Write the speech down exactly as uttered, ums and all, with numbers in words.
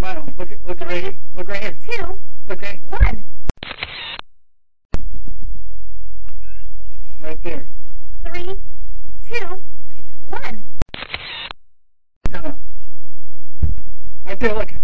Smile. Look at look right here. Look right here. Two. Look right. One. Right there. Three. Two. One. Right there. Look.